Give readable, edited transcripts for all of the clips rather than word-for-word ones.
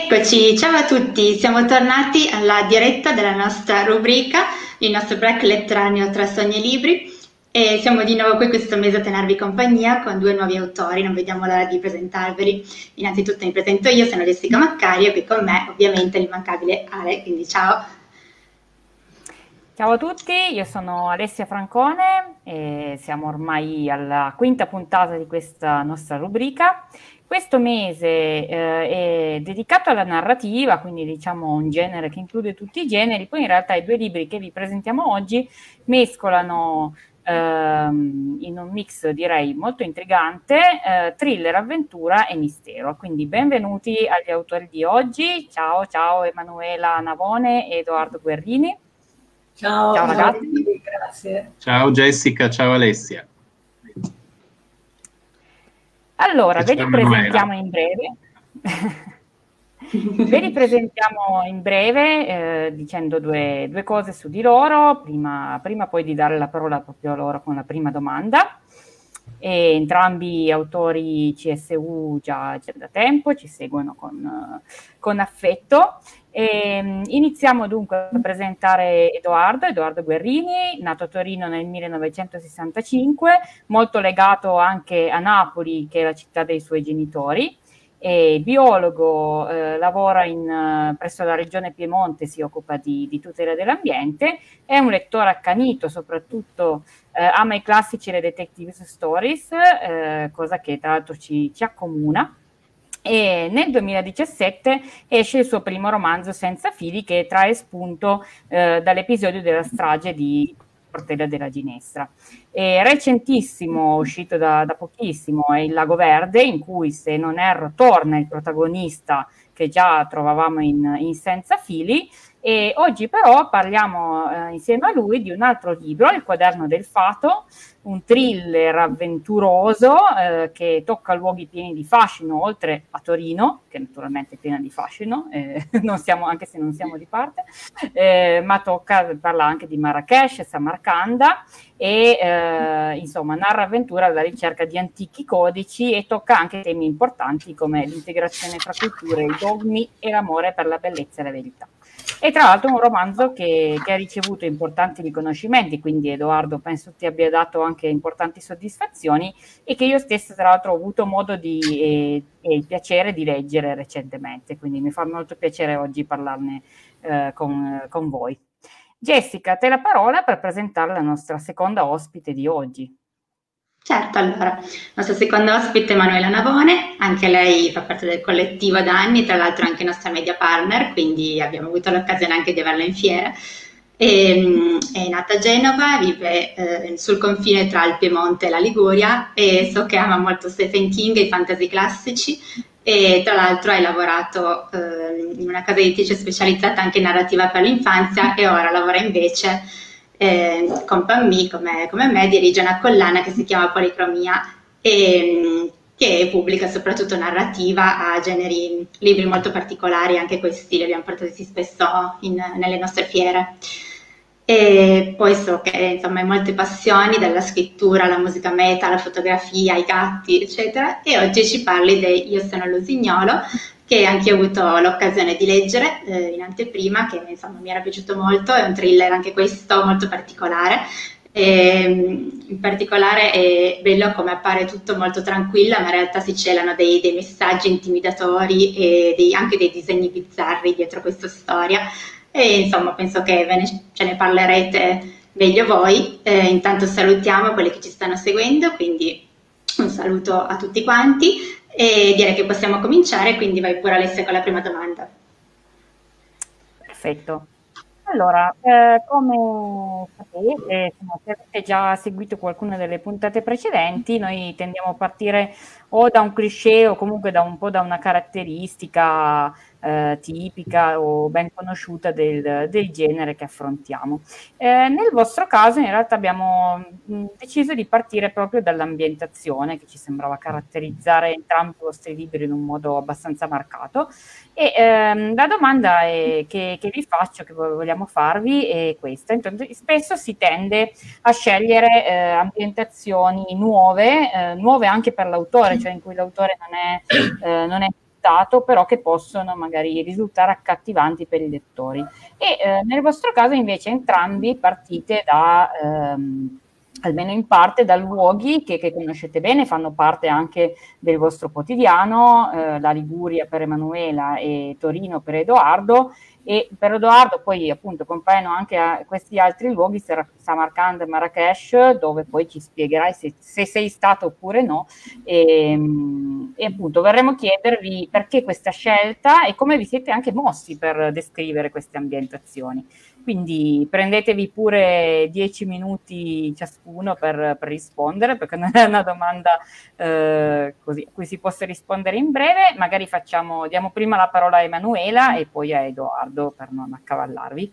Eccoci, ciao a tutti, siamo tornati alla diretta della nostra rubrica, il nostro break letterario tra sogni e libri e siamo di nuovo qui questo mese a tenervi compagnia con due nuovi autori, non vediamo l'ora di presentarveli. Innanzitutto mi presento io, sono Jessica Maccari e qui con me ovviamente l'immancabile Ale, quindi ciao. Ciao a tutti, io sono Alessia Francone e siamo ormai alla quinta puntata di questa nostra rubrica. Questo mese è dedicato alla narrativa, quindi diciamo un genere che include tutti i generi. Poi in realtà i due libri che vi presentiamo oggi mescolano in un mix direi molto intrigante thriller, avventura e mistero. Quindi benvenuti agli autori di oggi. Ciao Emanuela Navone e Edoardo Guerrini. Ciao ragazzi. Grazie. Ciao Jessica, ciao Alessia. Allora, ve li presentiamo in breve. Ve li presentiamo in breve dicendo due cose su di loro, prima poi di dare la parola proprio a loro con la prima domanda. E entrambi autori CSU già da tempo, ci seguono con affetto. Iniziamo dunque a presentare Edoardo Guerrini, nato a Torino nel 1965, molto legato anche a Napoli, che è la città dei suoi genitori. È biologo, lavora presso la regione Piemonte, si occupa di tutela dell'ambiente, è un lettore accanito, soprattutto ama i classici e le detective stories, cosa che tra l'altro ci accomuna. E nel 2017 esce il suo primo romanzo Senza fili, che trae spunto dall'episodio della strage di Portella della Ginestra. È recentissimo, uscito da pochissimo, è Il Lago Verde, in cui, se non erro, torna il protagonista che già trovavamo in Senza fili. E oggi però parliamo insieme a lui di un altro libro, Il Quaderno del Fato, un thriller avventuroso che tocca luoghi pieni di fascino, oltre a Torino, che naturalmente è piena di fascino, anche se non siamo di parte, ma parla anche di Marrakech, Samarcanda e insomma narra avventura alla ricerca di antichi codici e tocca anche temi importanti come l'integrazione tra culture, i dogmi e l'amore per la bellezza e la verità. E tra l'altro un romanzo che ha ricevuto importanti riconoscimenti, quindi Edoardo penso ti abbia dato anche importanti soddisfazioni e che io stessa tra l'altro ho avuto modo e il piacere di leggere recentemente, quindi mi fa molto piacere oggi parlarne con voi. Jessica, te la parola per presentare la nostra seconda ospite di oggi. Certo, allora, la nostra seconda ospite è Emanuela Navone, anche lei fa parte del collettivo da anni, tra l'altro anche nostra media partner, quindi abbiamo avuto l'occasione anche di averla in fiera. È nata a Genova, vive sul confine tra il Piemonte e la Liguria e so che ama molto Stephen King e i fantasy classici e tra l'altro hai lavorato in una casa editrice specializzata anche in narrativa per l'infanzia e ora lavora invece con Pammi come me dirige una collana che si chiama Policromia e che pubblica soprattutto narrativa a generi, libri molto particolari, anche questi li abbiamo portati spesso nelle nostre fiere. E poi so che insomma hai molte passioni, dalla scrittura alla musica metal, alla fotografia, ai gatti, eccetera, e oggi ci parli di Io sono l'usignolo, che anche io ho avuto l'occasione di leggere in anteprima, che insomma mi era piaciuto molto, è un thriller anche questo molto particolare. In particolare è bello come appare tutto molto tranquilla, ma in realtà si celano dei messaggi intimidatori e anche dei disegni bizzarri dietro questa storia. E insomma penso che ce ne parlerete meglio voi. Intanto salutiamo quelli che ci stanno seguendo, quindi un saluto a tutti quanti. E direi che possiamo cominciare, quindi vai pure Alessia con la prima domanda. Perfetto. Allora, come sapete, se avete già seguito qualcuna delle puntate precedenti, noi tendiamo a partire o da un cliché o comunque da un po' da una caratteristica tipica o ben conosciuta del genere che affrontiamo. Nel vostro caso in realtà abbiamo deciso di partire proprio dall'ambientazione che ci sembrava caratterizzare entrambi i vostri libri in un modo abbastanza marcato e la domanda che vi faccio, che vogliamo farvi è questa. Intanto, spesso si tende a scegliere ambientazioni nuove anche per l'autore, cioè in cui l'autore non è scontato, però che possono magari risultare accattivanti per i lettori. E nel vostro caso invece entrambi partite da almeno in parte da luoghi che conoscete bene, fanno parte anche del vostro quotidiano, la Liguria per Emanuela e Torino per Edoardo, e per Edoardo poi appunto compaiono anche a questi altri luoghi, Samarcanda e Marrakesh, dove poi ci spiegherai se sei stato oppure no, e appunto vorremmo chiedervi perché questa scelta e come vi siete anche mossi per descrivere queste ambientazioni. Quindi prendetevi pure 10 minuti ciascuno per rispondere, perché non è una domanda così, a cui si possa rispondere in breve. Magari diamo prima la parola a Emanuela e poi a Edoardo per non accavallarvi.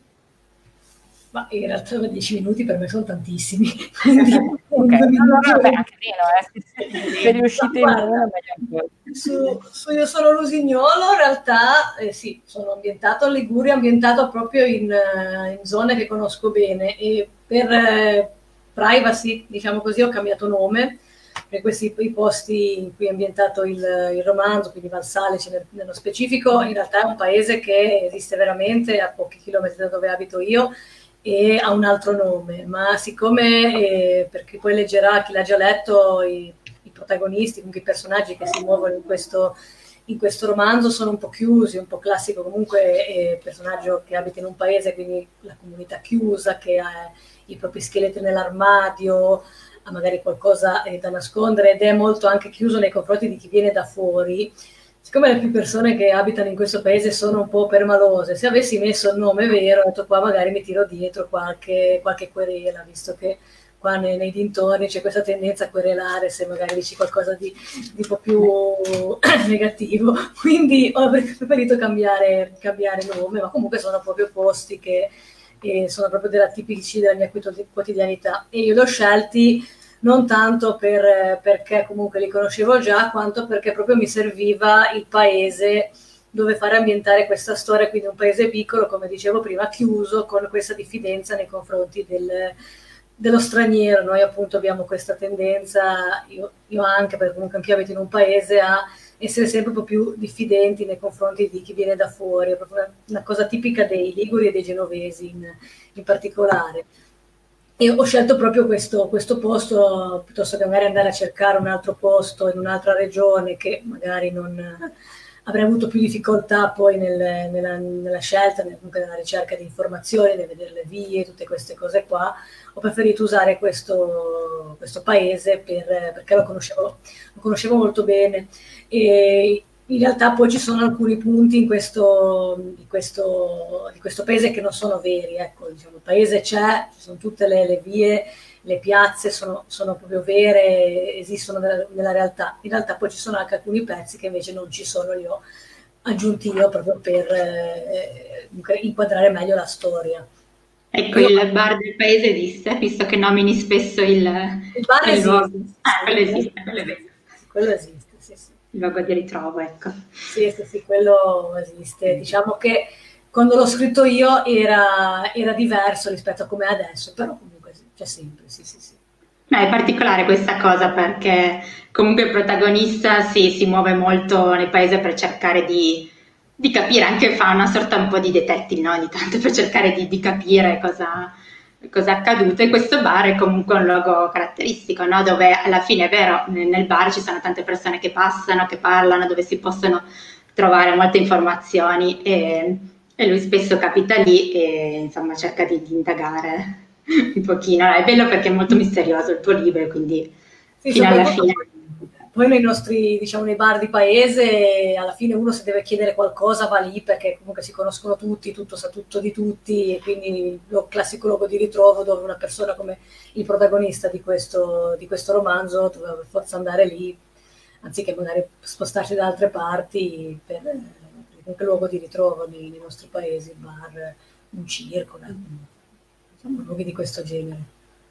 Ma in realtà 10 minuti per me sono tantissimi. Ok, allora anche meno, se riuscite in uno, meglio ancora. Io sono lusignolo, in realtà sì, sono ambientato a Liguria, ambientato proprio in zone che conosco bene, e per privacy, diciamo così, ho cambiato nome, perché questi i posti in cui è ambientato il romanzo, quindi Valsalice nello specifico, in realtà è un paese che esiste veramente a pochi chilometri da dove abito io, e ha un altro nome, ma siccome, perché poi leggerà chi l'ha già letto, i protagonisti, comunque i personaggi che si muovono in questo romanzo sono un po' chiusi, un po' classico, comunque personaggio che abita in un paese, quindi la comunità chiusa, che ha i propri scheletri nell'armadio, ha magari qualcosa da nascondere, ed è molto anche chiuso nei confronti di chi viene da fuori. Siccome le più persone che abitano in questo paese sono un po' permalose, se avessi messo il nome vero, ho detto qua magari mi tiro dietro qualche querela, visto che qua nei dintorni c'è questa tendenza a querelare se magari dici qualcosa di un po' più negativo. Quindi ho preferito cambiare nome, ma comunque sono proprio posti che sono proprio tipici della mia quotidianità, e io li ho scelti non tanto perché comunque li conoscevo già, quanto perché proprio mi serviva il paese dove fare ambientare questa storia, quindi un paese piccolo, come dicevo prima, chiuso, con questa diffidenza nei confronti dello straniero. Noi appunto abbiamo questa tendenza, io anche, perché comunque anch'io abito in un paese, a essere sempre un po' più diffidenti nei confronti di chi viene da fuori, è proprio una cosa tipica dei liguri e dei genovesi in particolare. E ho scelto proprio questo posto, piuttosto che magari andare a cercare un altro posto in un'altra regione, che magari non avrei avuto più difficoltà poi nella scelta, comunque nella ricerca di informazioni, nel vedere le vie, tutte queste cose qua. Ho preferito usare questo paese perché lo conoscevo molto bene, e in realtà poi ci sono alcuni punti di questo paese che non sono veri, ecco, diciamo, il paese c'è, ci sono tutte le vie, le piazze sono proprio vere, esistono nella realtà. In realtà poi ci sono anche alcuni pezzi che invece non ci sono, li ho aggiunti io proprio per inquadrare meglio la storia. Ecco, il bar del paese esiste, visto che nomini spesso il bar esiste. Quello esiste. Il luogo di ritrovo, ecco. Sì, quello esiste. Diciamo che quando l'ho scritto io era diverso rispetto a come è adesso, però comunque c'è sempre, sì. È particolare questa cosa, perché comunque il protagonista si muove molto nel paese per cercare di capire, anche fa una sorta un po' di detective, no? Ogni tanto, per cercare di capire cosa è accaduto, e questo bar è comunque un luogo caratteristico, no? Dove alla fine è vero, nel bar ci sono tante persone che passano, che parlano, dove si possono trovare molte informazioni, e lui spesso capita lì e insomma cerca di indagare un pochino. È bello perché è molto misterioso il tuo libro, quindi fino alla fine. Poi nei nostri, diciamo, nei bar di paese, alla fine uno, se deve chiedere qualcosa va lì, perché comunque si conoscono tutti, tutto sa tutto di tutti, e quindi lo classico luogo di ritrovo dove una persona come il protagonista di questo romanzo doveva per forza andare lì, anziché magari spostarsi da altre parti, per comunque luogo di ritrovo nei nostri paesi, bar, un circolo, insomma, luoghi di questo genere.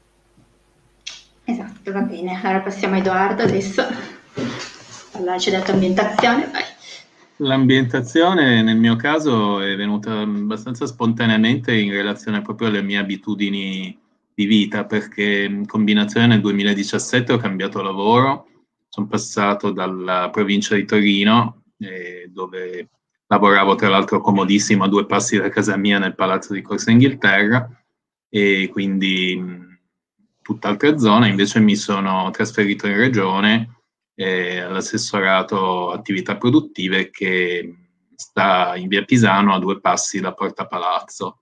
Esatto, va bene. Allora passiamo a Edoardo adesso. Allora, ci hai dato ambientazione, vai. L'ambientazione nel mio caso è venuta abbastanza spontaneamente in relazione proprio alle mie abitudini di vita, perché in combinazione nel 2017 ho cambiato lavoro, sono passato dalla provincia di Torino, dove lavoravo tra l'altro comodissimo a 2 passi da casa mia nel Palazzo di Corsa Inghilterra, e quindi tutt'altra zona. Invece mi sono trasferito in regione all'assessorato attività produttive, che sta in via Pisano a 2 passi da Porta Palazzo.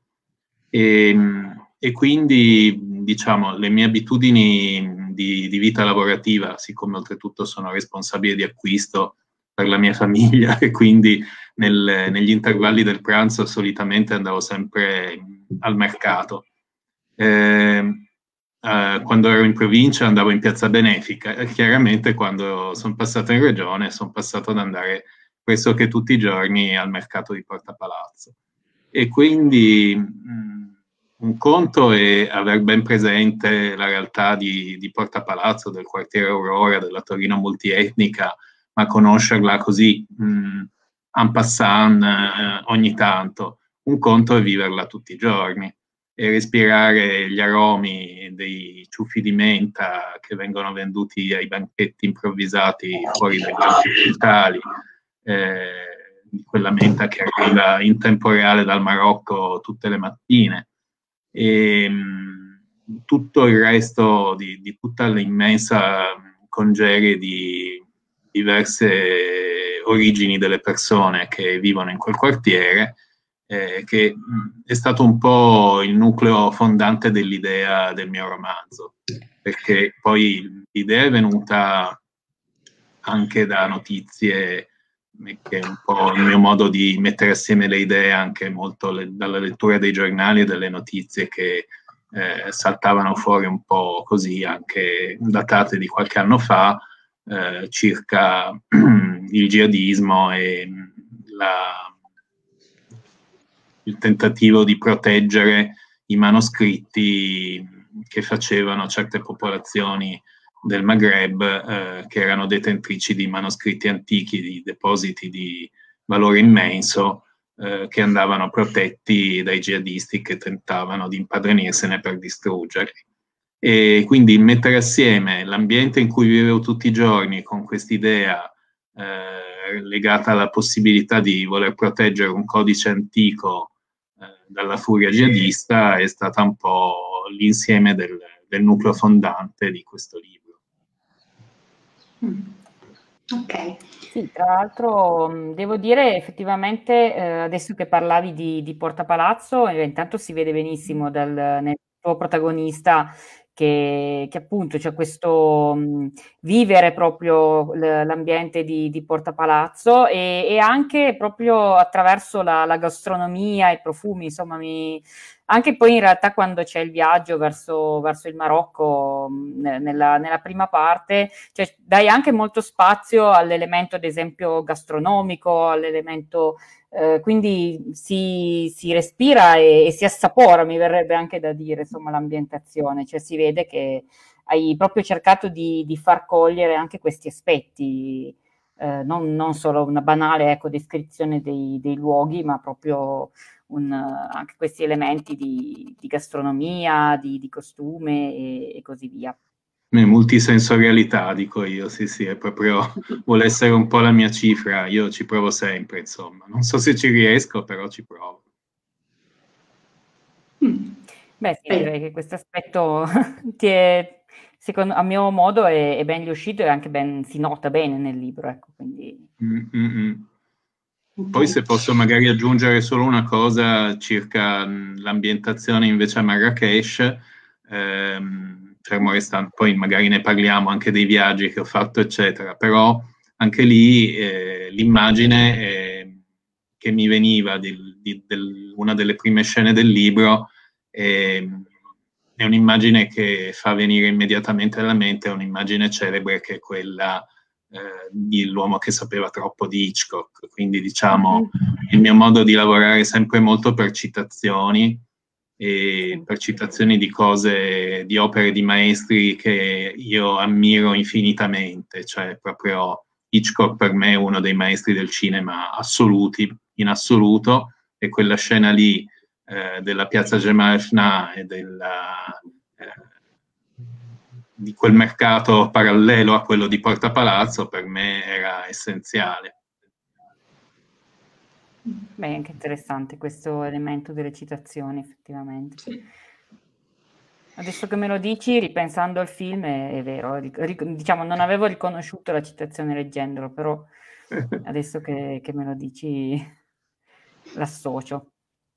E quindi, diciamo, le mie abitudini di vita lavorativa, siccome oltretutto sono responsabile di acquisto per la mia famiglia, e quindi negli intervalli del pranzo solitamente andavo sempre al mercato. Quando ero in provincia andavo in Piazza Benefica, e chiaramente quando sono passato in regione sono passato ad andare pressoché tutti i giorni al mercato di Porta Palazzo. E quindi un conto è aver ben presente la realtà di Porta Palazzo, del quartiere Aurora, della Torino multietnica, ma conoscerla così en passant ogni tanto. Un conto è viverla tutti i giorni e respirare gli aromi dei ciuffi di menta che vengono venduti ai banchetti improvvisati fuori dai campi fiscali, di quella menta che arriva in tempo reale dal Marocco tutte le mattine, e tutto il resto di tutta l'immensa congerie di diverse origini delle persone che vivono in quel quartiere, che è stato un po' il nucleo fondante dell'idea del mio romanzo, perché poi l'idea è venuta anche da notizie, che è un po' il mio modo di mettere assieme le idee, anche molto dalla lettura dei giornali e delle notizie che saltavano fuori un po' così, anche datate di qualche anno fa, circa il jihadismo e il tentativo di proteggere i manoscritti che facevano certe popolazioni del Maghreb, che erano detentrici di manoscritti antichi, di depositi di valore immenso, che andavano protetti dai jihadisti che tentavano di impadronirsene per distruggerli. E quindi mettere assieme l'ambiente in cui vivevo tutti i giorni con quest'idea legata alla possibilità di voler proteggere un codice antico dalla furia jihadista è stata un po' l'insieme del nucleo fondante di questo libro. Ok. Sì, tra l'altro devo dire effettivamente, adesso che parlavi di Porta Palazzo, intanto si vede benissimo nel tuo protagonista che appunto c'è questo vivere proprio l'ambiente di Porta Palazzo, e anche proprio attraverso la gastronomia, i profumi, insomma anche poi in realtà quando c'è il viaggio verso il Marocco, nella prima parte, cioè, dai anche molto spazio all'elemento, ad esempio, gastronomico, all'elemento, quindi si respira e si assapora, mi verrebbe anche da dire, insomma, l'ambientazione, cioè si vede che hai proprio cercato di far cogliere anche questi aspetti, non solo una banale, ecco, descrizione dei luoghi, ma proprio anche questi elementi di gastronomia, di costume e così via. Multisensorialità, dico io, sì, è proprio, vuole essere un po' la mia cifra, io ci provo sempre, insomma, non so se ci riesco, però ci provo. Beh sì, direi che questo aspetto a mio modo è ben riuscito e anche si nota bene nel libro, ecco, quindi... Poi se posso magari aggiungere solo una cosa circa l'ambientazione invece a Marrakesh, fermo restando, poi magari ne parliamo anche dei viaggi che ho fatto, eccetera, però anche lì l'immagine che mi veniva di una delle prime scene del libro è un'immagine che fa venire immediatamente alla mente, è un'immagine celebre che è quella dell'uomo che sapeva troppo di Hitchcock, quindi diciamo il mio modo di lavorare è sempre molto per citazioni, e per citazioni di cose, di opere di maestri che io ammiro infinitamente, cioè proprio Hitchcock per me è uno dei maestri del cinema assoluti, in assoluto, e quella scena lì della piazza Jemaa el-Fna e di quel mercato parallelo a quello di Porta Palazzo per me era essenziale. Beh, è anche interessante questo elemento delle citazioni, effettivamente. Sì. Adesso che me lo dici, ripensando al film, è vero, diciamo, non avevo riconosciuto la citazione leggendolo, però adesso che me lo dici l'associo.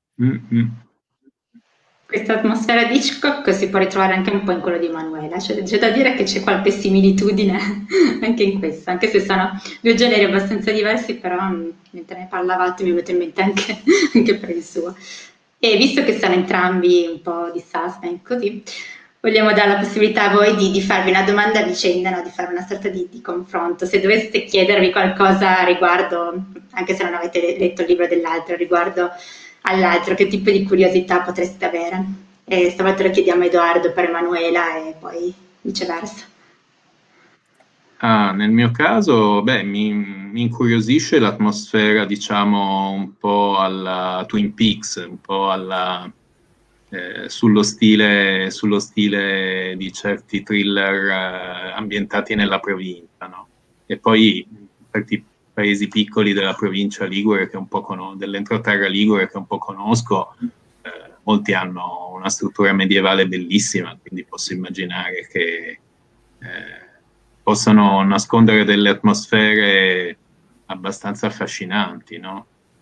Questa atmosfera di Hitchcock si può ritrovare anche un po' in quello di Manuela, cioè, c'è da dire che c'è qualche similitudine anche in questo, anche se sono due generi abbastanza diversi, però mentre ne parlavate mi è venuto in mente anche per il suo. E visto che sono entrambi un po' di suspense, così, vogliamo dare la possibilità a voi di farvi una domanda a vicenda, no? Di fare una sorta di confronto. Se doveste chiedervi qualcosa riguardo, anche se non avete letto il libro dell'altro, riguardo all'altro, che tipo di curiosità potreste avere? E stavolta lo chiediamo a Edoardo per Emanuela e poi viceversa. Nel mio caso, beh, mi incuriosisce l'atmosfera, diciamo, un po' alla Twin Peaks, un po' sullo stile di certi thriller ambientati nella provincia, no? E poi certi paesi piccoli della provincia ligure, che un po' dell'entroterra ligure che un po' conosco, molti hanno una struttura medievale bellissima, quindi posso immaginare che possano nascondere delle atmosfere abbastanza affascinanti, no?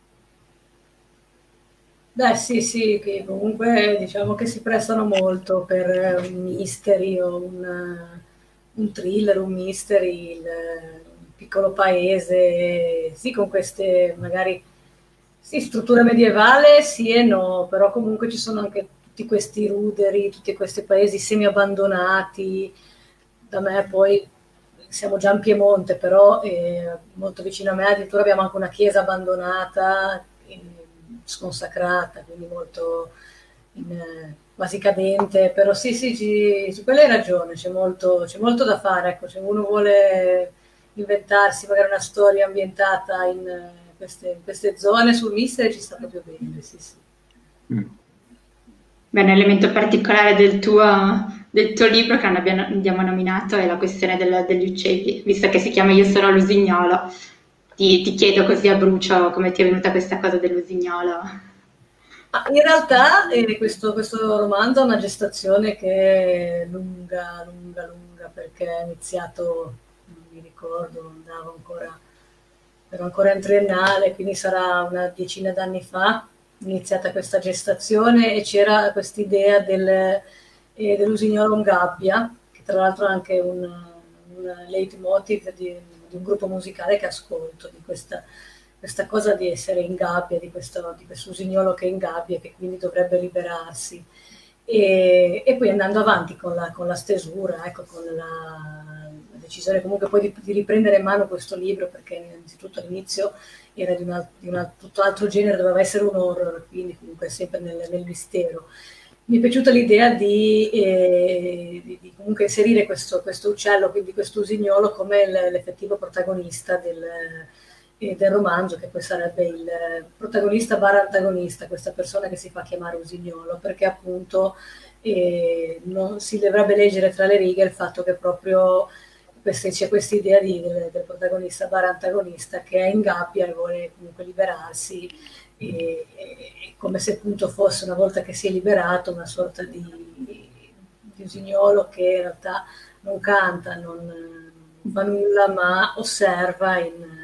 Beh, sì, sì, che comunque diciamo che si prestano molto per un mystery o un thriller, un mystery, il piccolo paese, sì, con queste magari sì, struttura medievale, sì e no, però comunque ci sono anche tutti questi ruderi, tutti questi paesi semi-abbandonati. Da me poi siamo già in Piemonte, però molto vicino a me addirittura abbiamo anche una chiesa abbandonata, sconsacrata, quindi molto quasi cadente, però sì, sì, su quella hai ragione, c'è molto da fare, ecco, se uno vuole inventarsi magari una storia ambientata in queste zone sul Mister ci sta proprio bene, sì, sì. Beh, un elemento particolare del tuo libro che non abbiamo nominato è la questione degli uccelli, visto che si chiama Io sono l'usignolo. Ti chiedo così a brucio come ti è venuta questa cosa dell'usignolo. In realtà questo romanzo ha una gestazione che è lunga, perché è iniziato, non mi ricordo, ero ancora in triennale, quindi sarà una decina d'anni fa, iniziata questa gestazione e c'era quest'idea dell'usignolo in gabbia, che tra l'altro è anche un leitmotiv di un gruppo musicale che ascolto, di questa cosa di essere in gabbia, di questo usignolo che è in gabbia e che quindi dovrebbe liberarsi. E poi andando avanti con la stesura, ecco, con la decisione comunque poi di riprendere in mano questo libro, perché innanzitutto all'inizio era di un tutt'altro genere, doveva essere un horror, quindi comunque sempre nel mistero. Mi è piaciuta l'idea di comunque inserire questo uccello, quindi questo usignolo, come l'effettivo protagonista del romanzo, che poi sarebbe il protagonista / antagonista, questa persona che si fa chiamare usignolo, perché appunto non si dovrebbe leggere tra le righe il fatto che proprio c'è questa idea del protagonista / antagonista che è in gabbia e vuole comunque liberarsi, come se appunto fosse, una volta che si è liberato, una sorta di usignolo che in realtà non canta, non fa nulla, ma osserva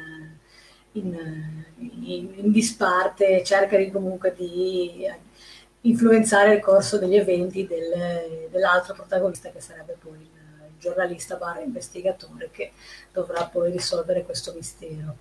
in disparte, cerca comunque di influenzare il corso degli eventi dell'altro protagonista, che sarebbe poi il giornalista / investigatore, che dovrà poi risolvere questo mistero.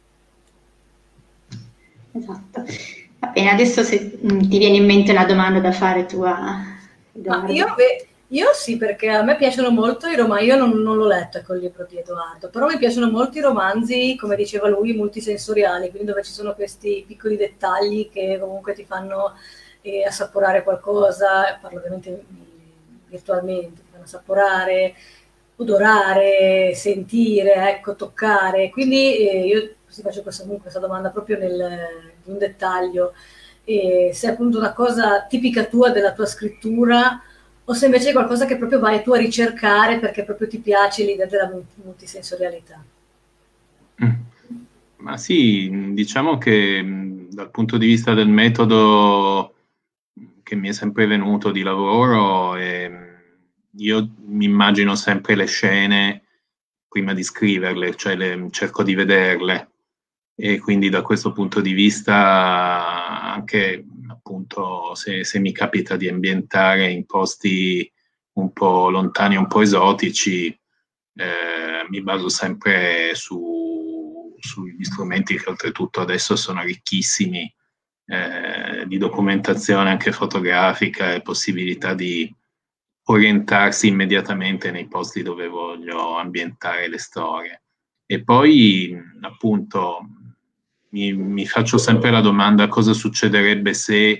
Esatto. Va bene, adesso se ti viene in mente una domanda da fare tu a Edoardo. Io sì, perché a me piacciono molto i romanzi, io non l'ho letto col libro di Edoardo, però mi piacciono molto i romanzi, come diceva lui, multisensoriali, quindi dove ci sono questi piccoli dettagli che comunque ti fanno assaporare qualcosa, parlo ovviamente virtualmente, ti fanno assaporare, odorare, sentire, ecco, toccare, quindi io ti faccio questa domanda proprio di un dettaglio, se è appunto una cosa tipica tua della tua scrittura, o se invece è qualcosa che proprio vai tu a ricercare perché proprio ti piace l'idea della multisensorialità. Ma sì, diciamo che dal punto di vista del metodo che mi è sempre venuto di lavoro, io mi immagino sempre le scene prima di scriverle, cioè cerco di vederle, e quindi da questo punto di vista anche appunto se mi capita di ambientare in posti un po' lontani, un po' esotici, mi baso sempre sugli strumenti che oltretutto adesso sono ricchissimi, di documentazione anche fotografica e possibilità di orientarsi immediatamente nei posti dove voglio ambientare le storie. E poi appunto mi faccio sempre la domanda cosa succederebbe se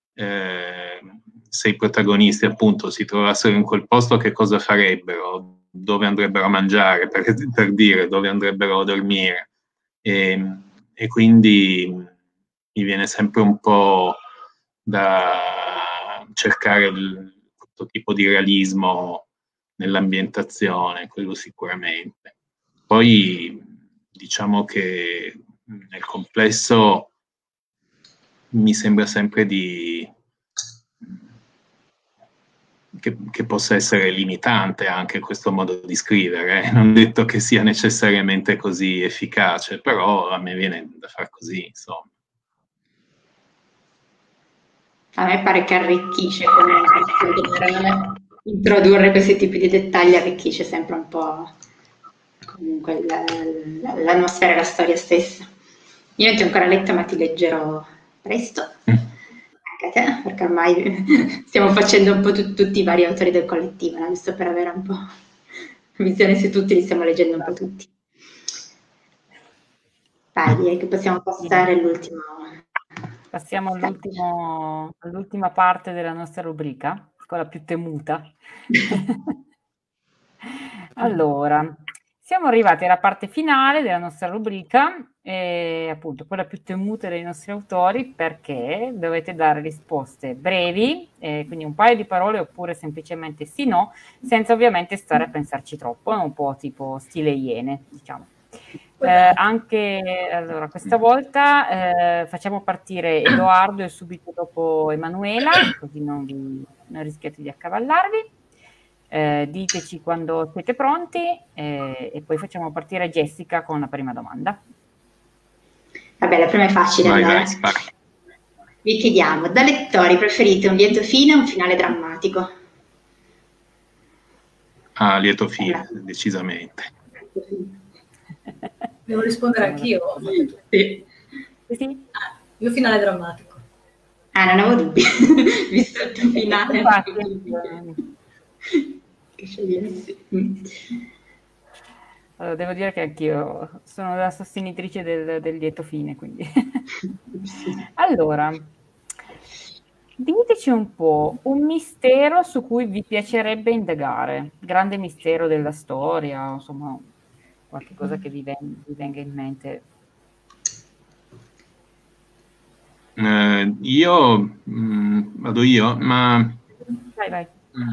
i protagonisti appunto si trovassero in quel posto, che cosa farebbero, dove andrebbero a mangiare, per dire, dove andrebbero a dormire. E quindi mi viene sempre un po' da cercare questo tipo di realismo nell'ambientazione, quello sicuramente. Poi diciamo che nel complesso mi sembra sempre che possa essere limitante anche questo modo di scrivere. Non detto che sia necessariamente così efficace, però a me viene da far così, insomma. A me pare che arricchisce introdurre questi tipi di dettagli, arricchisce sempre un po' comunque l'atmosfera e la storia stessa. Io non ti ho ancora letto, ma ti leggerò presto, anche a te, perché ormai stiamo facendo un po' tutti i vari autori del collettivo, no? Giusto per avere un po' visione su tutti, li stiamo leggendo un po' tutti. Dai, direi che possiamo passare all'ultimo. Passiamo all'ultima parte della nostra rubrica, quella più temuta. Allora, siamo arrivati alla parte finale della nostra rubrica, appunto quella più temuta dei nostri autori, perché dovete dare risposte brevi, quindi un paio di parole oppure semplicemente sì no, senza ovviamente stare a pensarci troppo, un po' tipo stile Iene, diciamo. Allora, questa volta facciamo partire Edoardo e subito dopo Emanuela, così non rischiate di accavallarvi. Diteci quando siete pronti e poi facciamo partire Jessica con la prima domanda. Vabbè, la prima è facile. Allora. Vi chiediamo, da lettori preferite un lieto fine o un finale drammatico? Lieto fine, decisamente. Devo rispondere anch'io? Sì. Sì. Io finale drammatico. Non avevo dubbi. Visto il tuo finale. Allora, devo dire che anch'io sono la sostenitrice del lieto fine, quindi. Allora, diteci un po' un mistero su cui vi piacerebbe indagare, grande mistero della storia, insomma, qualche cosa che vi venga in mente. Vado io, ma vai.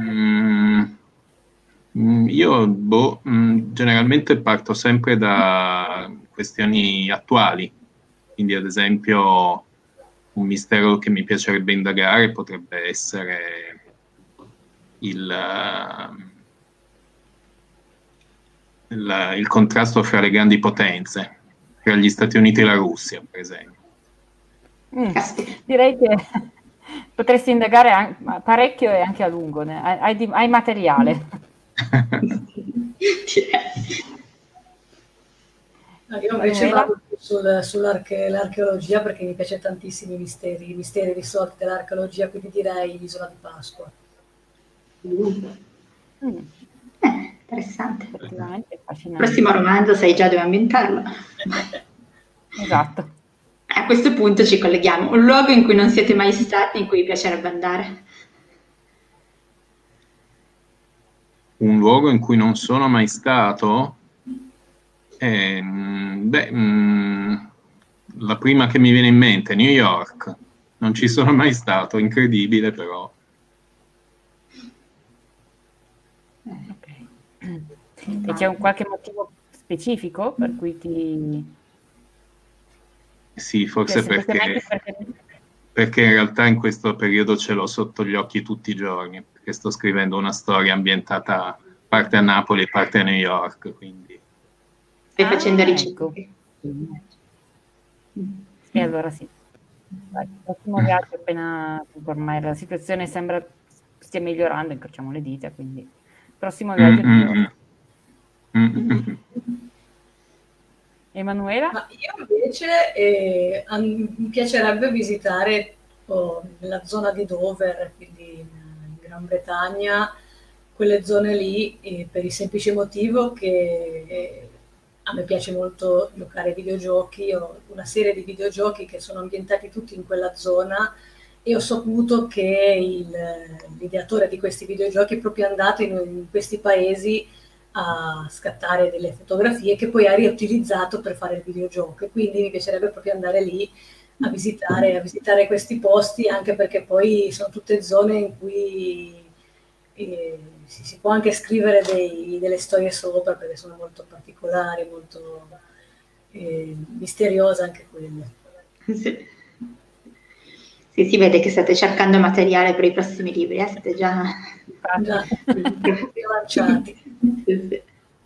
Io generalmente parto sempre da questioni attuali, quindi ad esempio un mistero che mi piacerebbe indagare potrebbe essere il contrasto fra le grandi potenze, tra gli Stati Uniti e la Russia, per esempio. Direi che potresti indagare parecchio e anche a lungo, hai materiale. Io invece vado sull'archeologia perché mi piace tantissimo i misteri risolti dall'archeologia, quindi direi l'Isola di Pasqua. Interessante. Effettivamente il prossimo romanzo sai già dove ambientarlo. Esatto. A questo punto ci colleghiamo. Un luogo in cui non siete mai stati, in cui vi piacerebbe andare? Un luogo in cui non sono mai stato? La prima che mi viene in mente è New York. Non ci sono mai stato, incredibile però. Okay. E c'è un qualche motivo specifico per cui ti... Sì, forse semplicemente perché in realtà in questo periodo ce l'ho sotto gli occhi tutti i giorni, perché sto scrivendo una storia ambientata parte a Napoli e parte a New York, quindi... Stai facendo ecco. ricerche. E allora sì. Dai, il prossimo viaggio appena ormai la situazione sembra stia migliorando, incrociamo le dita, quindi il prossimo viaggio di New York. Emanuela? Ma io invece mi piacerebbe visitare nella zona di Dover, quindi in Gran Bretagna, quelle zone lì, per il semplice motivo che a me piace molto giocare ai videogiochi. Ho una serie di videogiochi che sono ambientati tutti in quella zona e ho saputo che l'ideatore di questi videogiochi è proprio andato in questi paesi a scattare delle fotografie che poi ha riutilizzato per fare il videogioco, e quindi mi piacerebbe proprio andare lì a visitare questi posti, anche perché poi sono tutte zone in cui si può anche scrivere delle storie sopra, perché sono molto particolari, molto misteriose anche quelle. Sì. Sì, si vede che state cercando materiale per i prossimi libri, siete già lanciati. Sì.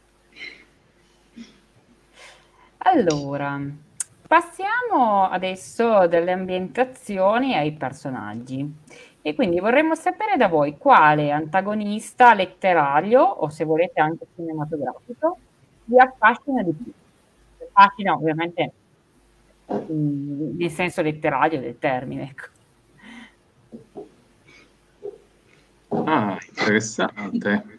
Allora, passiamo adesso dalle ambientazioni ai personaggi. E quindi vorremmo sapere da voi quale antagonista letterario, o se volete anche cinematografico, vi affascina di più. Affascina ovviamente nel senso letterario del termine, ecco. Ah, interessante.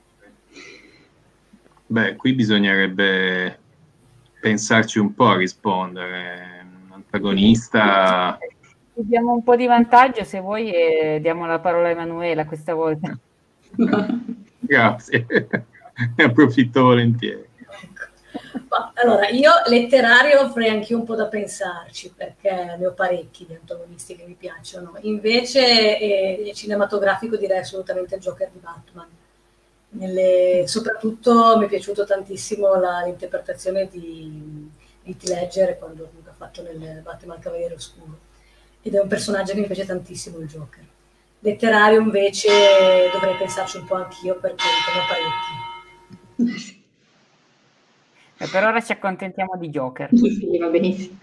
Beh, qui bisognerebbe pensarci un po' a rispondere. Un antagonista... Diamo un po' di vantaggio se vuoi e diamo la parola a Emanuela questa volta. Grazie, ne approfitto volentieri. Allora, io letterario avrei anche un po' da pensarci, perché ne ho parecchi di antagonisti che mi piacciono. Invece cinematografico direi assolutamente il Joker di Batman. Soprattutto mi è piaciuto tantissimo l'interpretazione di Heath Ledger quando ha fatto nel Batman Cavaliere Oscuro, ed è un personaggio che mi piace tantissimo, il Joker. Letterario invece dovrei pensarci un po' anch'io, perché ne ho parecchi. Per ora ci accontentiamo di Joker. Sì, va benissimo.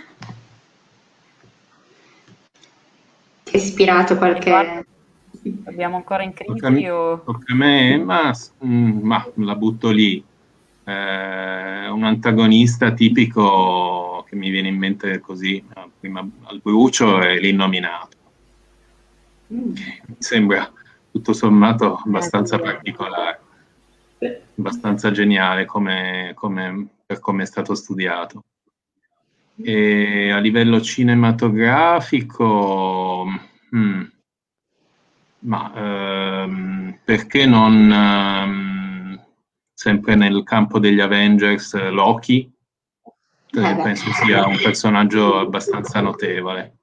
Ti è ispirato qualche... Abbiamo ancora in crisi o... Tocca a me, ma la butto lì. Un antagonista tipico che mi viene in mente così, prima al brucio, è l'Innominato. Mi sembra tutto sommato abbastanza particolare, abbastanza geniale per come è stato studiato. E a livello cinematografico, perché non sempre nel campo degli Avengers, Loki? Penso sia un personaggio abbastanza notevole.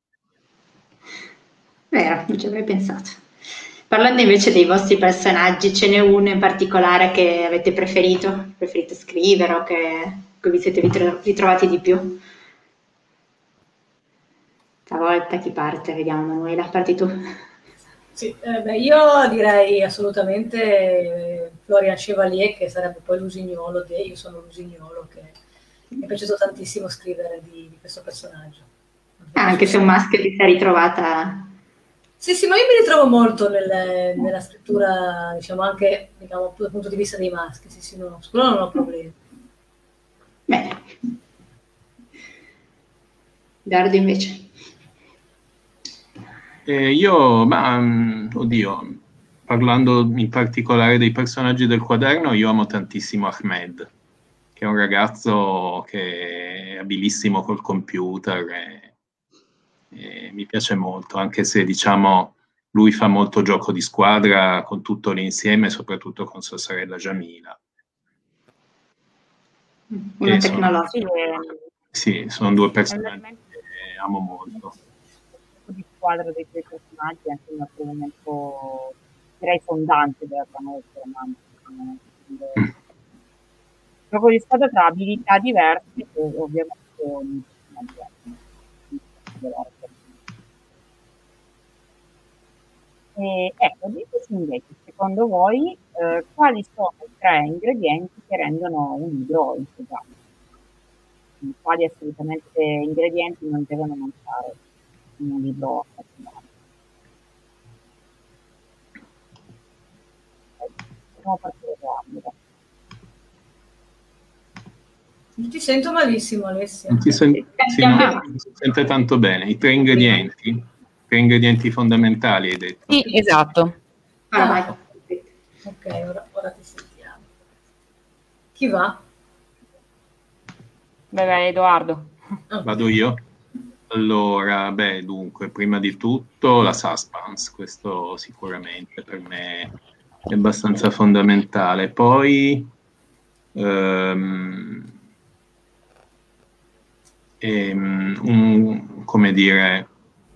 Vero, non ci avrei pensato. Parlando invece dei vostri personaggi, ce n'è uno in particolare che avete preferito scrivere o che vi siete ritrovati di più? Stavolta chi parte? Vediamo, Manuela, parti tu. Sì, io direi assolutamente Florian Chevalier, che sarebbe poi l'Usignolo, io sono l'Usignolo, che mi è piaciuto tantissimo scrivere di questo personaggio. Anche se un maschio ti sei ritrovata... Sì, ma io mi ritrovo molto nella scrittura, diciamo, anche dal punto di vista dei maschi, sì, no, su quello non ho problemi. Bene. Dardo invece. Oddio, parlando in particolare dei personaggi del quaderno, io amo tantissimo Ahmed, che è un ragazzo che è abilissimo col computer e mi piace molto, anche se diciamo lui fa molto gioco di squadra con tutto l'insieme, soprattutto con sua sorella Jamila. Una tecnologica. Sì, sono due personaggi che amo molto. Di squadra dei tuoi personaggi, anche un atteggiamento direi fondante della trama del romanzo. Gioco di squadra tra abilità diverse e ovviamente Ecco, diteci invece, secondo voi, quali sono i 3 ingredienti che rendono un libro intrigante? Quali assolutamente ingredienti non devono mancare in un libro affascinante? Possiamo partire da Angela. Non ti sento malissimo, Alessia. Non si sente tanto bene. I 3 ingredienti fondamentali, hai detto. Sì, esatto. Vai. Ok, ora ti sentiamo. Chi va? Beh, Edoardo. Vado io? Allora, dunque, prima di tutto la suspense, questo sicuramente per me è abbastanza fondamentale. Poi come dire,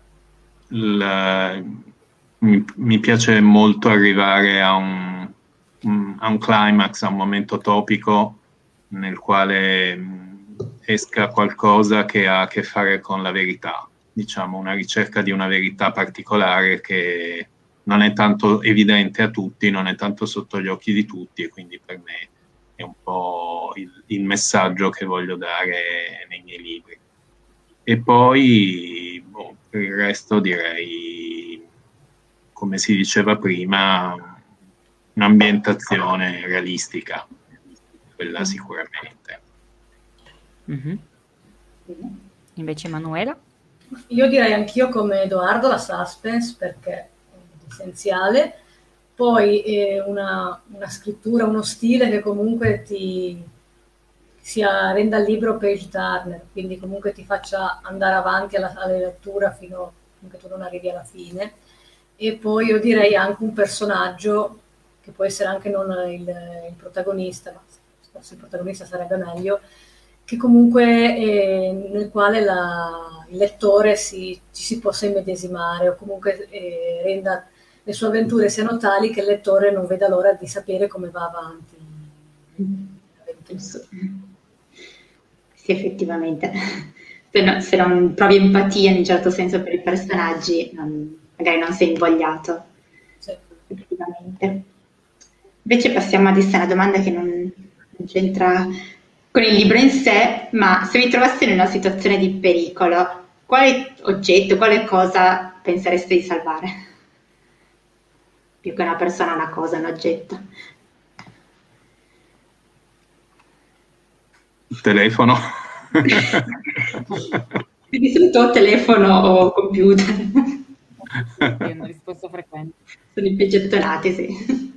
mi piace molto arrivare a un climax, a un momento topico nel quale esca qualcosa che ha a che fare con la verità, diciamo una ricerca di una verità particolare che non è tanto evidente a tutti, non è tanto sotto gli occhi di tutti, e quindi per me è un po' il messaggio che voglio dare nei miei libri. E poi per il resto direi, come si diceva prima, un'ambientazione realistica, quella sicuramente. Mm-hmm. Invece Emanuela? Io direi anch'io come Edoardo la suspense, perché è essenziale. Poi una scrittura, uno stile che comunque renda il libro page turner, quindi comunque ti faccia andare avanti alla lettura fino a che tu non arrivi alla fine. E poi io direi anche un personaggio che può essere anche non il protagonista, ma forse il protagonista sarebbe meglio, che comunque nel quale il lettore ci si possa immedesimare, o comunque renda le sue avventure siano tali che il lettore non veda l'ora di sapere come va avanti. Sì, effettivamente. Se non provi empatia in un certo senso per i personaggi, magari non sei invogliato. Sì. Effettivamente. Invece passiamo adesso a una domanda che non c'entra con il libro in sé, ma se vi trovaste in una situazione di pericolo, quale oggetto, quale cosa pensereste di salvare? Più che una persona, una cosa, un oggetto. Il telefono. Di solito telefono o computer. È una risposta frequente. Sono i più gettonati, sì.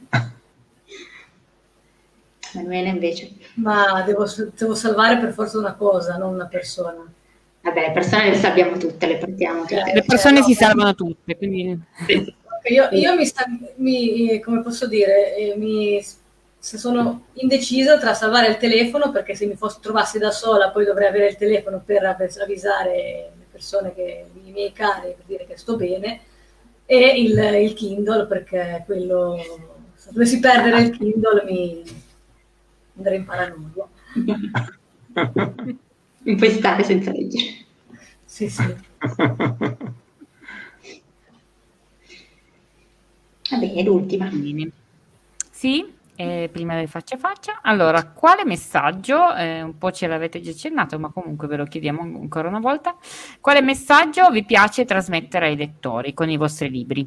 Manuela invece? Ma devo salvare per forza una cosa, non una persona. Vabbè, le persone le sappiamo tutte, le portiamo tutte. Le persone si salvano tutte, quindi... Sì. Io come posso dire, se sono indecisa tra salvare il telefono, perché se mi trovassi da sola poi dovrei avere il telefono per avvisare le persone, i miei cari, per dire che sto bene, e il Kindle, perché quello, se dovessi perdere il Kindle mi andrei in paranoia. Non puoi stare senza leggere. Sì, sì. Va bene, l'ultima. Sì, prima del faccia a faccia. Allora, quale messaggio, un po' ce l'avete già accennato, ma comunque ve lo chiediamo ancora una volta, quale messaggio vi piace trasmettere ai lettori con i vostri libri?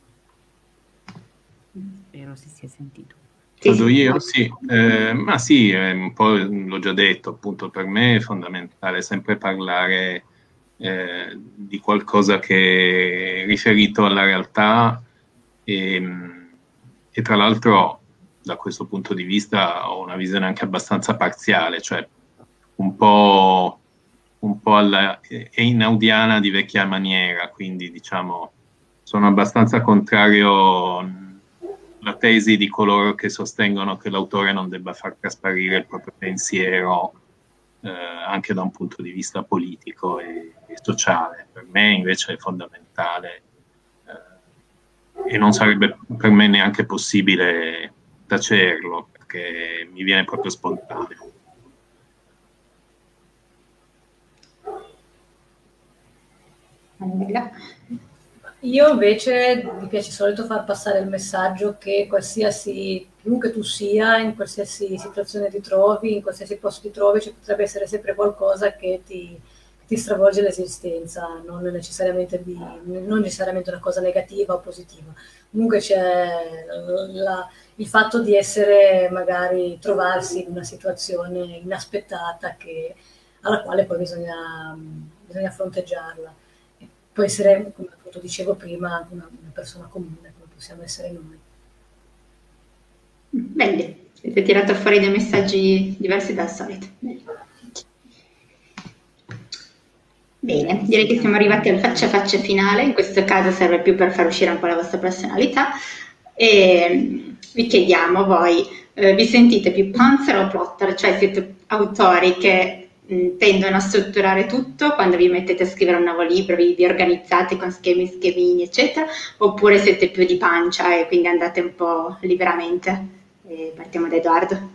Spero si sia sentito. Vado io? Sì, ma sì, un po' l'ho già detto, appunto per me è fondamentale sempre parlare di qualcosa che è riferito alla realtà e tra l'altro da questo punto di vista ho una visione anche abbastanza parziale, cioè un po' alla einaudiana di vecchia maniera, quindi diciamo sono abbastanza contrario la tesi di coloro che sostengono che l'autore non debba far trasparire il proprio pensiero anche da un punto di vista politico e sociale. Per me invece è fondamentale e non sarebbe per me neanche possibile tacerlo, perché mi viene proprio spontaneo. Manuela? Io invece mi piace di solito far passare il messaggio che chiunque tu sia, in qualsiasi situazione ti trovi, in qualsiasi posto ti trovi, ci potrebbe essere sempre qualcosa che ti stravolge l'esistenza, non necessariamente una cosa negativa o positiva. Comunque c'è il fatto di trovarsi in una situazione inaspettata alla quale poi bisogna fronteggiarla. Può essere, come appunto dicevo prima, anche una persona comune, come possiamo essere noi. Bene, avete tirato fuori dei messaggi diversi dal solito. Bene, direi che siamo arrivati al faccia a faccia finale, in questo caso serve più per far uscire un po' la vostra personalità e vi chiediamo voi, vi sentite più Panzer o plotter? Cioè siete autori che tendono a strutturare tutto quando vi mettete a scrivere un nuovo libro, vi organizzate con schemini, eccetera, oppure siete più di pancia e quindi andate un po' liberamente? Partiamo da Edoardo.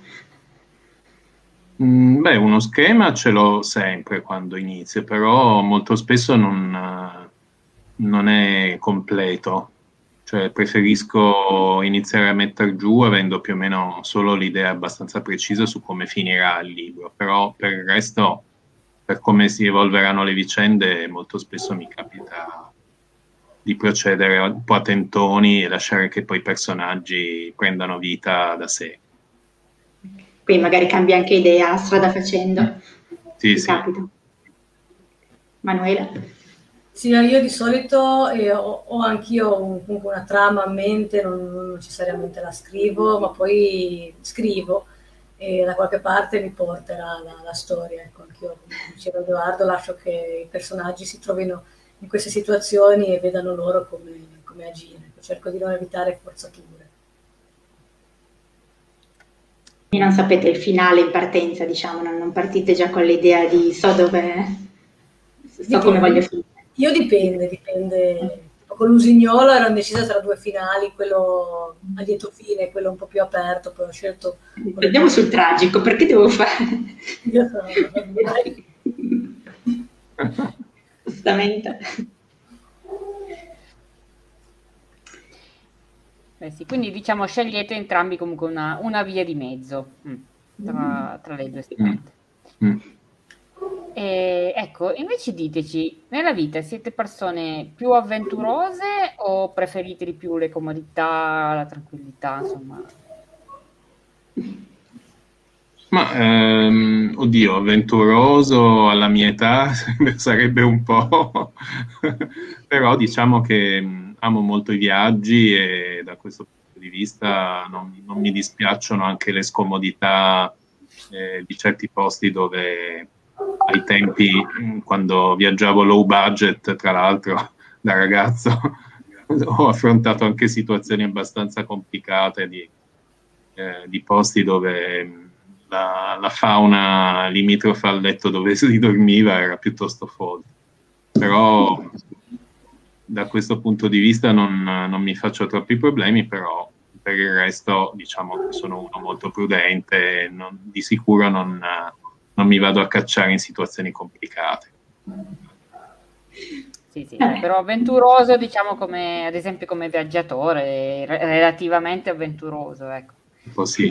Uno schema ce l'ho sempre quando inizio, però molto spesso non è completo. Cioè preferisco iniziare a mettere giù avendo più o meno solo l'idea abbastanza precisa su come finirà il libro, però per il resto, per come si evolveranno le vicende, molto spesso mi capita di procedere un po' a tentoni e lasciare che poi i personaggi prendano vita da sé. Quindi magari cambia anche idea strada facendo. Sì. Capita. Manuela? Sì, io di solito ho anch'io comunque una trama a mente, non necessariamente la scrivo, ma poi scrivo e da qualche parte mi porterà la storia. Ecco, anch'io, come diceva Edoardo, lascio che i personaggi si trovino in queste situazioni e vedano loro come agire. Cerco di non evitare forzature. Non sapete il finale in partenza, diciamo, non partite già con l'idea di come voglio finire. Io dipende. Con l'Usignolo ero indecisa tra due finali, quello a lieto fine e quello un po' più aperto, poi ho scelto... Andiamo sul tragico, perché devo fare? Io sono... Giustamente. Sì, quindi diciamo scegliete entrambi comunque una via di mezzo tra le due strade. E ecco, invece diteci, nella vita siete persone più avventurose o preferite di più le comodità, la tranquillità, insomma? Ma oddio, avventuroso alla mia età sarebbe un po', però diciamo che amo molto i viaggi e da questo punto di vista non mi dispiacciono anche le scomodità di certi posti dove ai tempi, quando viaggiavo low budget, tra l'altro da ragazzo, ho affrontato anche situazioni abbastanza complicate di posti dove la fauna limitrofa al letto dove si dormiva era piuttosto folle. Però da questo punto di vista non mi faccio troppi problemi, però per il resto diciamo che sono uno molto prudente, di sicuro non mi vado a cacciare in situazioni complicate. Sì, però avventuroso, diciamo, come ad esempio come viaggiatore, relativamente avventuroso, ecco. Sì.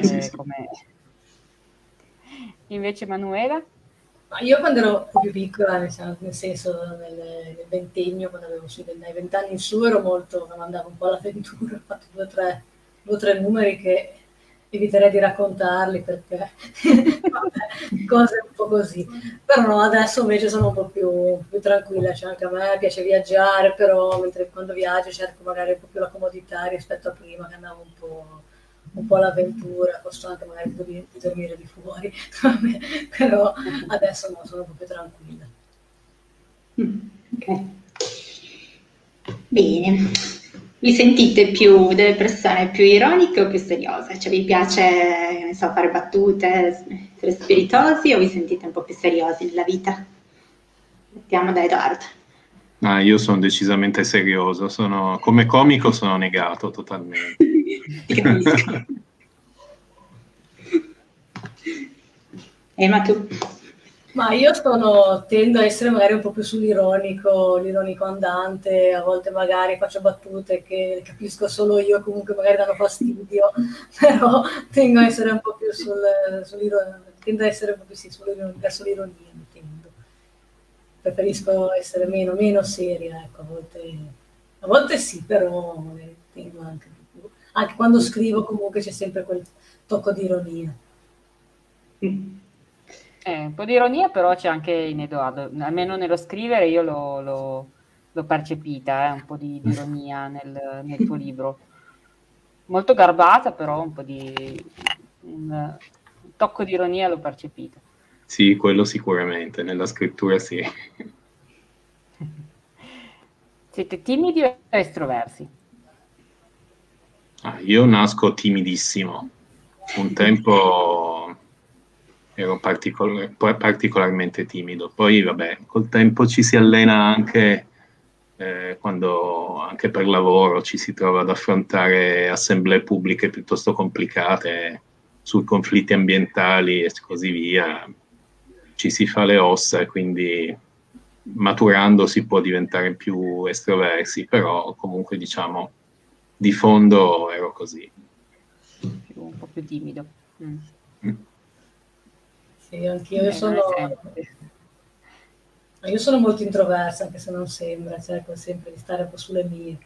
Invece Manuela? Io quando ero più piccola, nel senso nel ventennio, quando avevo dai 20 anni in su, andavo un po' all'avventura, ho fatto due o tre numeri che eviterei di raccontarli perché cose un po' così. Però no, adesso invece sono un po' più tranquilla, cioè anche a me piace viaggiare, però mentre quando viaggio cerco magari un po' più la comodità rispetto a prima che andavo un po' all'avventura, posso anche magari un po' di dormire di fuori, però adesso no, sono un po' più tranquilla. Ok. Bene. Vi sentite più delle persone più ironiche o più seriose? Cioè vi piace, non so, fare battute, essere spiritosi o vi sentite un po' più seriosi nella vita? Partiamo da Edoardo. Io sono decisamente serioso, come comico sono negato totalmente. Ti capisco. Ma tu? Ma io tendo a essere magari un po' più sull'ironico, l'ironico andante, a volte magari faccio battute che capisco solo io, comunque magari danno fastidio, però tendo a essere un po' più tendo a essere un po' più verso l'ironia, mi tendo. Preferisco essere meno seria, ecco, a volte sì, però tendo anche più. Anche quando scrivo comunque c'è sempre quel tocco di ironia. Un po' di ironia però c'è anche in Edoardo, almeno nello scrivere io l'ho percepita, un po' di ironia nel tuo libro. Molto garbata, però un tocco di ironia l'ho percepito. Sì, quello sicuramente, nella scrittura sì. Siete timidi o estroversi? Io nasco timidissimo. Un tempo ero particolarmente timido. Poi, vabbè, col tempo ci si allena anche quando anche per lavoro ci si trova ad affrontare assemblee pubbliche piuttosto complicate sui conflitti ambientali e così via. Ci si fa le ossa e quindi maturando si può diventare più estroversi, però comunque diciamo di fondo ero così. Un po' più timido. Sì, anch'io io sono molto introversa, anche se non sembra, cerco sempre di stare un po' sulle mie.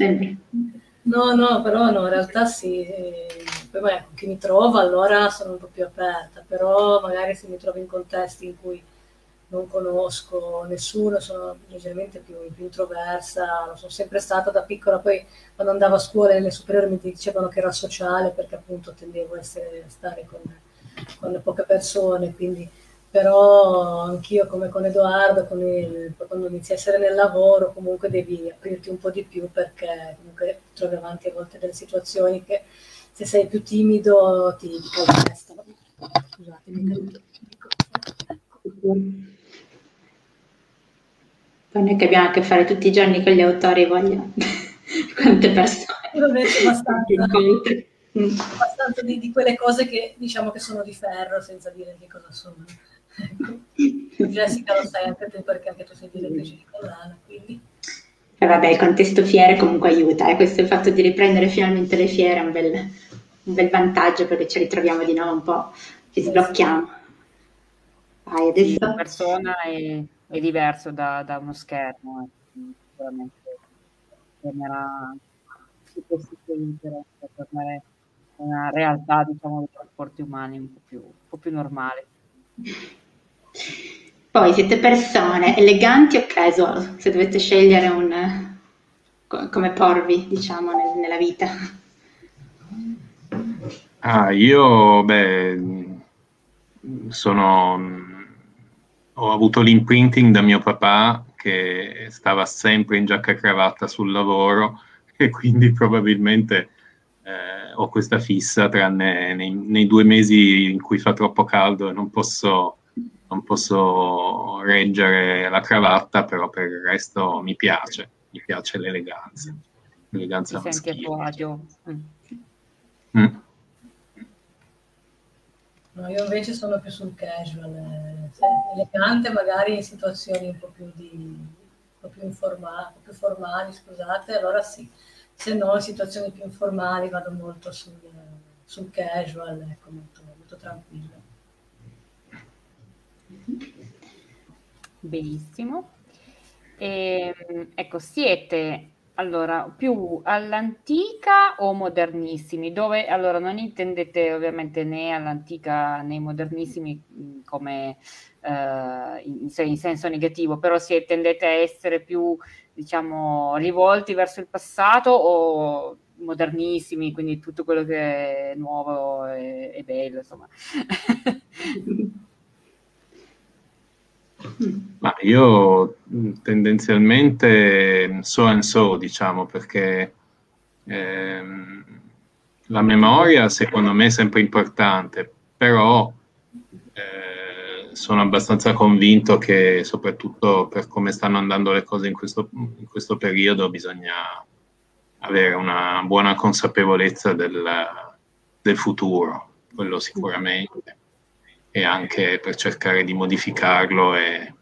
No, però no, in realtà sì. Poi magari con chi mi trova allora sono un po' più aperta, però magari se mi trovo in contesti in cui non conosco nessuno, sono leggermente più introversa, lo sono sempre stata da piccola, poi quando andavo a scuola nelle superiori mi dicevano che era sociale perché appunto tendevo a stare con poche persone, quindi però anch'io come con Edoardo, quando inizi a essere nel lavoro comunque devi aprirti un po' di più perché comunque trovi avanti a volte delle situazioni che se sei più timido ti calpesta. Scusate, mi è caduto. Poi noi che abbiamo a che fare tutti i giorni con gli autori, voglio quante persone. Io invece abbastanza di quelle cose che diciamo che sono di ferro senza dire che cosa sono. Jessica lo sai anche tu perché anche tu sei direttrice di collana, quindi. Vabbè, il contesto fiere comunque aiuta, questo il fatto di riprendere finalmente le fiere è un bel vantaggio perché ci ritroviamo di nuovo un po', ci sblocchiamo. Vai, adesso. La persona è diverso da uno schermo, sicuramente genera interesse per tornare a una realtà, diciamo, dei rapporti umani un po' più normale. Poi siete persone eleganti o casual, se dovete scegliere come porvi, diciamo, nella vita. Io, ho avuto l'imprinting da mio papà che stava sempre in giacca e cravatta sul lavoro e quindi probabilmente ho questa fissa, tranne nei 2 mesi in cui fa troppo caldo e non posso reggere la cravatta, però per il resto mi piace l'eleganza Ti maschile. senti a tuo agio? No, io invece sono più sul casual, elegante magari in situazioni un po' più formali, scusate, allora sì, se no in situazioni più informali vado molto sul casual, ecco, molto tranquillo. Benissimo. Ecco, siete allora più all'antica o modernissimi? Dove allora non intendete ovviamente né all'antica né modernissimi come in senso negativo, però tendete a essere più, diciamo, rivolti verso il passato o modernissimi, quindi tutto quello che è nuovo è bello, insomma. Ma io tendenzialmente so and so, diciamo, perché la memoria secondo me è sempre importante, però sono abbastanza convinto che soprattutto per come stanno andando le cose in questo periodo bisogna avere una buona consapevolezza del futuro, quello sicuramente. e anche per cercare di modificarlo e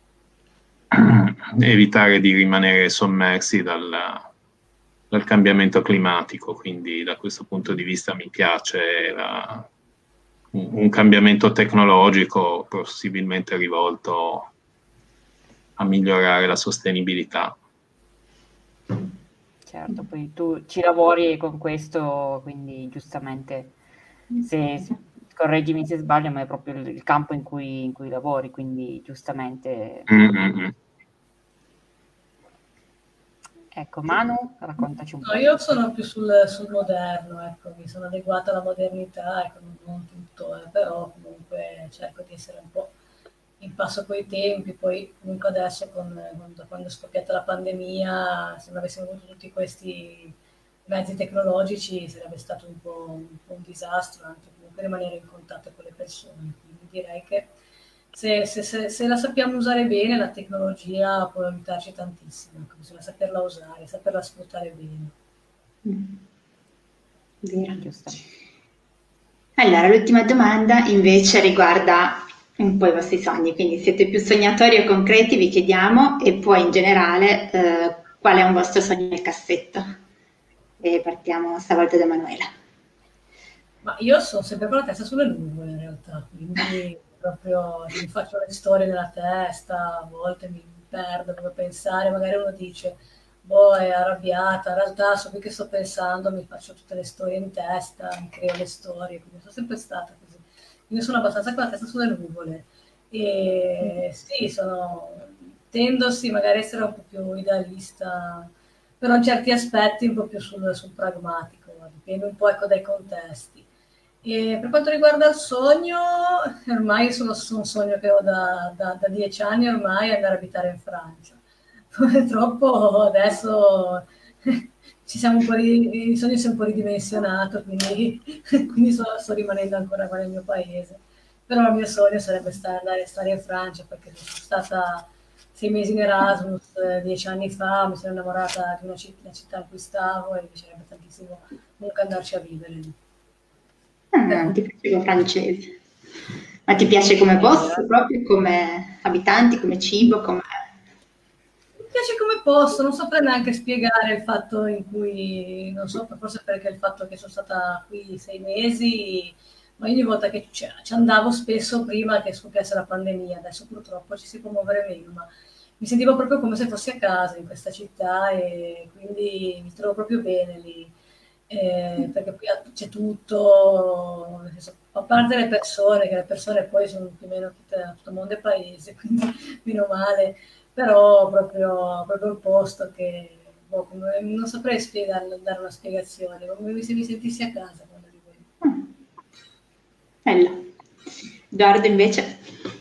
evitare di rimanere sommersi dal cambiamento climatico. Quindi da questo punto di vista mi piace un cambiamento tecnologico possibilmente rivolto a migliorare la sostenibilità. Certo, poi tu ci lavori con questo, quindi giustamente, correggimi se sbaglio, ma è proprio il campo in cui lavori, quindi giustamente... Ecco, Manu, raccontaci un po'. No, io sono più sul moderno, ecco, mi sono adeguata alla modernità, ecco, non tutto, però comunque cerco di essere un po' in passo coi tempi. Poi comunque adesso da quando è scoppiata la pandemia, se non avessimo avuto tutti questi mezzi tecnologici sarebbe stato un po' un disastro, anche comunque rimanere in contatto con le persone. Quindi direi che se la sappiamo usare bene, la tecnologia può aiutarci tantissimo, bisogna saperla usare, saperla sfruttare bene. Vero. Allora, l'ultima domanda invece riguarda un po' i vostri sogni, quindi siete più sognatori o concreti, vi chiediamo, e poi in generale qual è un vostro sogno nel cassetto? E partiamo stavolta da Emanuela. Ma io sono sempre con la testa sulle nuvole in realtà, quindi proprio mi faccio le storie nella testa, a volte mi perdo come pensare, magari uno dice boh, è arrabbiata, in realtà so più che sto pensando, mi faccio tutte le storie in testa, mi creo le storie, quindi sono sempre stata così. Quindi sono abbastanza con la testa sulle nuvole e sì, tendo sì magari a essere un po' più idealista, però in certi aspetti un po' più sul pragmatico, dipende un po' ecco, dai contesti. E per quanto riguarda il sogno, ormai sono un sogno che ho da 10 anni ormai, andare a abitare in Francia. Purtroppo adesso i sogni si è un po' ridimensionato, quindi sto rimanendo ancora qua nel mio paese. Però il mio sogno sarebbe stare in Francia, perché sono stata 6 mesi in Erasmus 10 anni fa, mi sono innamorata di una città in cui stavo e mi piacerebbe tantissimo comunque andarci a vivere lì. Ti piace il francese? Ma ti piace come posto, proprio come abitanti, come cibo, come... Mi piace come posto, non saprei neanche spiegare il fatto in cui, non so, forse perché il fatto che sono stata qui 6 mesi, ma ogni volta che ci andavo spesso prima che scoppiasse la pandemia, adesso purtroppo ci si può muovere meno, ma mi sentivo proprio come se fossi a casa in questa città e quindi mi trovo proprio bene lì. Perché qui c'è tutto, nel senso, a parte le persone, che le persone poi sono più o meno tutto il mondo è paese, quindi meno male, però proprio il posto che non saprei dare una spiegazione, come se mi sentissi a casa quando arrivo lì. Bello. Edoardo invece?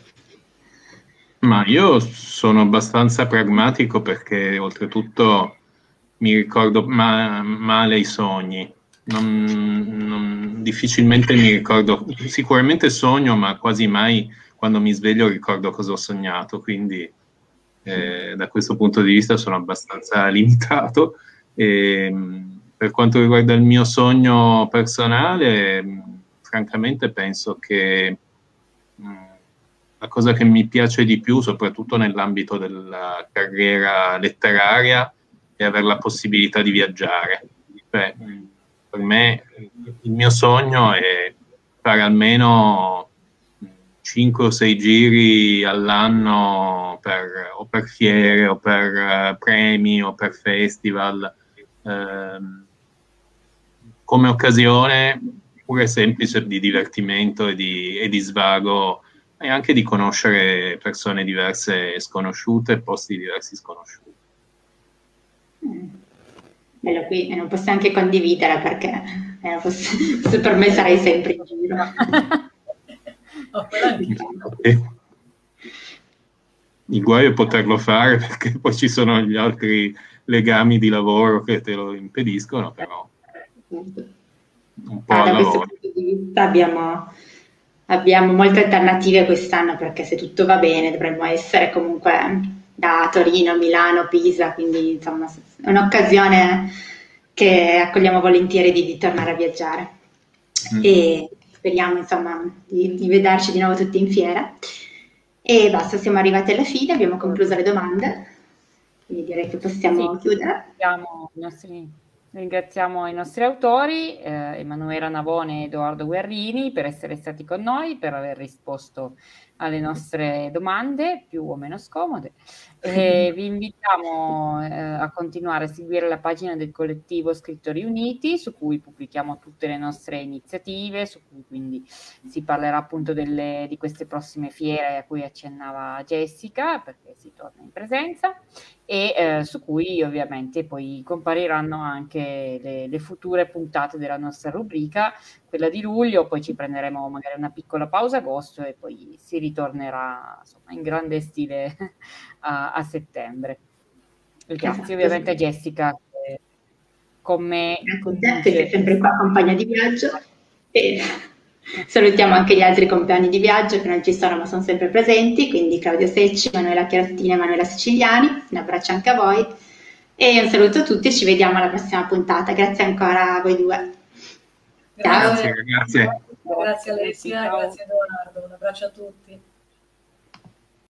Ma io sono abbastanza pragmatico perché oltretutto mi ricordo male i sogni, difficilmente mi ricordo, sicuramente sogno, ma quasi mai quando mi sveglio ricordo cosa ho sognato, quindi da questo punto di vista sono abbastanza limitato. Per quanto riguarda il mio sogno personale, francamente penso che la cosa che mi piace di più, soprattutto nell'ambito della carriera letteraria, è avere la possibilità di viaggiare. Cioè, per me il mio sogno è fare almeno 5 o 6 giri all'anno o per fiere o per premi o per festival, come occasione pure semplice di divertimento e di svago, e anche di conoscere persone diverse sconosciute, posti diversi sconosciuti. Bello, qui non posso anche condividere perché per me sarei sempre in giro. Il guaio è poterlo fare perché poi ci sono gli altri legami di lavoro che te lo impediscono, però un po' da questo punto di vista abbiamo molte alternative quest'anno, perché se tutto va bene dovremmo essere comunque da Torino, Milano, Pisa, quindi insomma è un'occasione che accogliamo volentieri di tornare a viaggiare. E speriamo insomma di vederci di nuovo tutti in fiera. E basta, siamo arrivati alla fine, abbiamo concluso le domande, quindi direi che possiamo chiudere. Ringraziamo i nostri autori, Emanuela Navone e Edoardo Guerrini, per essere stati con noi, per aver risposto alle nostre domande più o meno scomode. E vi invitiamo a continuare a seguire la pagina del collettivo Scrittori Uniti, su cui pubblichiamo tutte le nostre iniziative, su cui quindi si parlerà appunto di queste prossime fiere a cui accennava Jessica, perché si torna in presenza, e su cui ovviamente poi compariranno anche le future puntate della nostra rubrica, quella di luglio, poi ci prenderemo magari una piccola pausa agosto e poi si ritornerà insomma in grande stile a settembre. Grazie ovviamente a Jessica con me. Grazie a te, che sei sempre qua compagna di viaggio, e salutiamo anche gli altri compagni di viaggio che non ci sono ma sono sempre presenti, quindi Claudio Secci, Manuela Chiarottina e Manuela Siciliani. Un abbraccio anche a voi e un saluto a tutti e ci vediamo alla prossima puntata. Grazie ancora a voi due. Ciao. Grazie. Grazie Alessia, grazie Edoardo, un abbraccio a tutti.